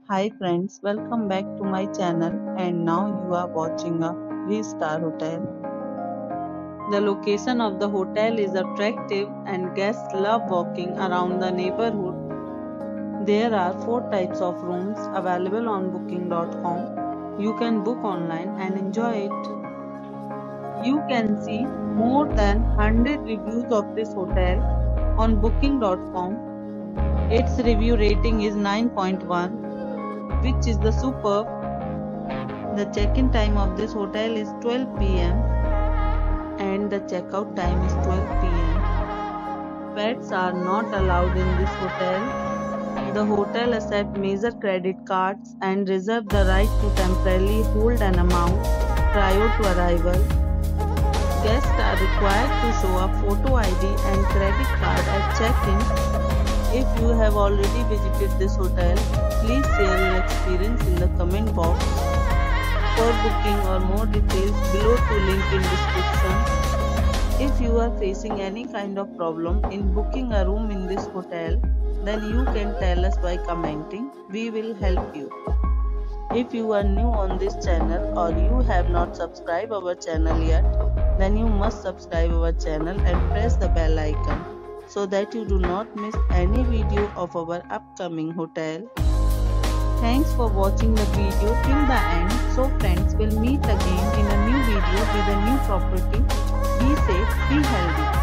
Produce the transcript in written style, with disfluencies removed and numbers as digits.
Hi friends, welcome back to my channel and now you are watching a 3-star hotel. The location of the hotel is attractive and guests love walking around the neighborhood. There are 4 types of rooms available on booking.com. You can book online and enjoy it. You can see more than 100 reviews of this hotel on booking.com. Its review rating is 9.1, which is the superb. The check-in time of this hotel is 12 p.m. and the checkout time is 12 p.m. Pets are not allowed in this hotel. The hotel accepts major credit cards and reserves the right to temporarily hold an amount prior to arrival. Guests are required to show a photo ID and credit card at check-in. If you have already visited this hotel, please share your experience in the comment box. For booking or more details, below to link in description. If you are facing any kind of problem in booking a room in this hotel, then you can tell us by commenting. We will help you. If you are new on this channel or you have not subscribed our channel yet, then you must subscribe our channel and press the bell icon so that you do not miss any video of our upcoming hotel. Thanks for watching the video till the end. So friends, will meet again in a new video with a new property. Be safe, be healthy.